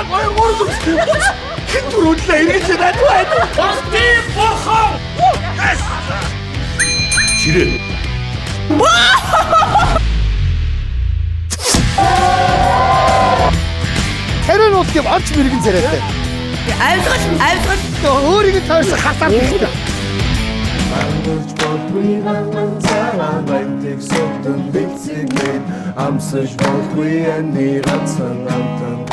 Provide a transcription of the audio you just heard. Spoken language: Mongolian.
Хэн түрүүлээ эргэж надад Балтийн бурхан. Ширээ. Харин уулт юм орч мэрэгэн царайтай. Айлгал өөрийг тойрсон хасаад хэлдэг. Ангөрч болгүй наман цагаан байтыг сүтэн бицэглээд амсаж болгүй энэ ганцхан амтан